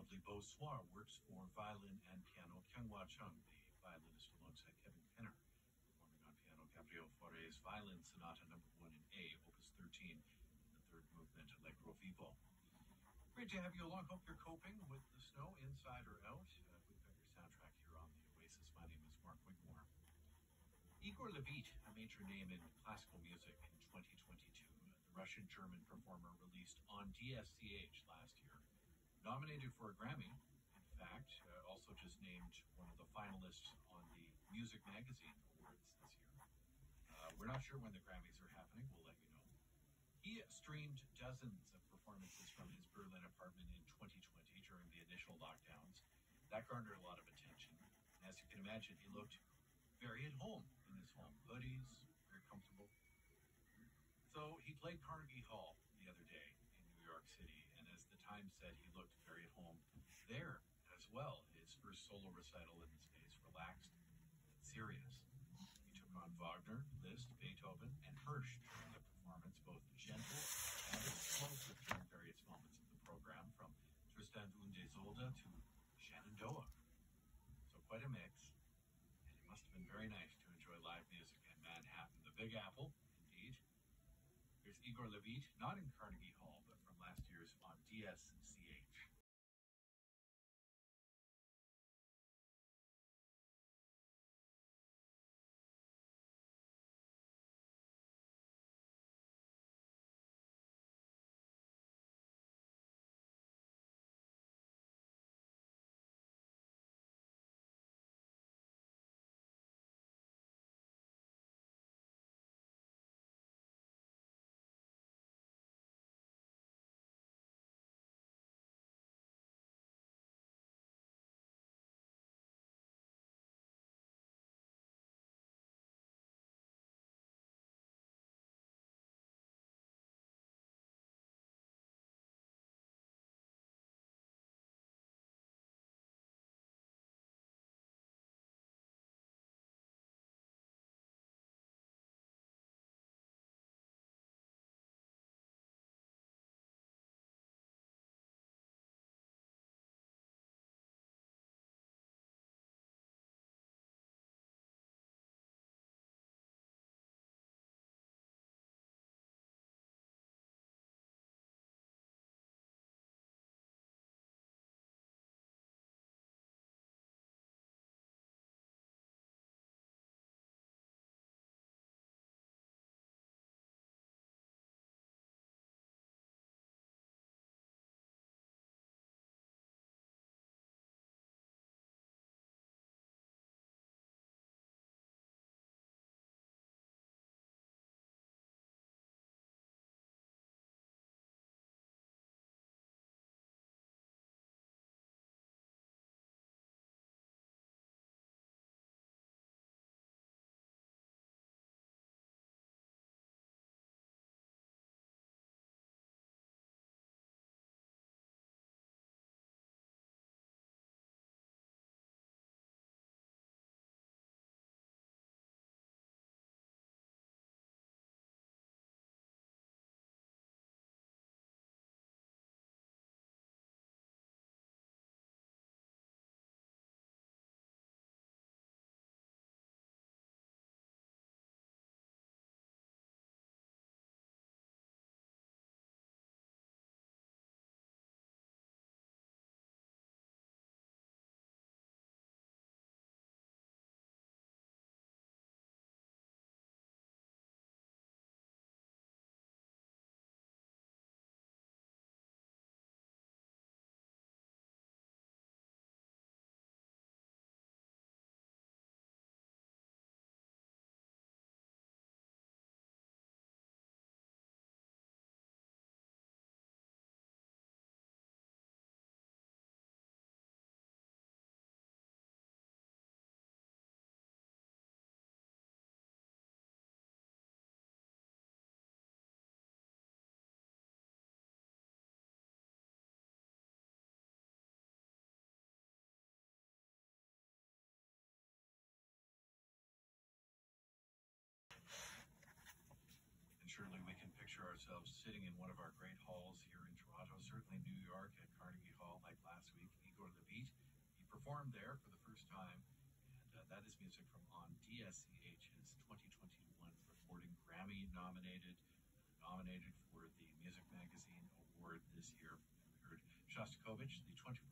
lovely Beau Soir works for violin and piano. Kyunghwa Chung, the violinist alongside Kevin Penner, performing on piano Gabriel Fauré's Violin Sonata No. 1 in A, Opus 13, the third movement, Allegro Vivo. Great to have you along. Hope you're coping with the snow, inside or out. We've got your soundtrack here on the Oasis. My name is Mark Wigmore. Igor Levit, a major name in classical music in 2022, the Russian-German performer released on DSCH last year. Nominated for a Grammy, in fact, also just named one of the finalists on the Music Magazine Awards this year. We're not sure when the Grammys are happening. We'll let you know. He streamed dozens of performances from his Berlin apartment in 2020 during the initial lockdowns. That garnered a lot of attention. And as you can imagine, he looked very at home in his home. Hoodies, very comfortable. So he played Carnegie Hall the other day in New York City, and as the Times said, he looked very at home there as well. His first solo recital in the space, relaxed and serious. He took on Wagner, Liszt, Beethoven, and Hirsch during the performance, both gentle and explosive during various moments of the program, from Tristan und Isolde to Shenandoah. So quite a mix, and it must have been very nice to enjoy live music in Manhattan, the Big Apple, indeed. Here's Igor Levit, not in Carnegie Hall, but from last year's on DSCH. picture ourselves sitting in one of our great halls here in Toronto, certainly New York at Carnegie Hall like last week. Igor Levit, he performed there for the first time, and that is music from On DSCH's 2021 recording, Grammy nominated for the Music Magazine Award this year. And we heard Shostakovich, the 24th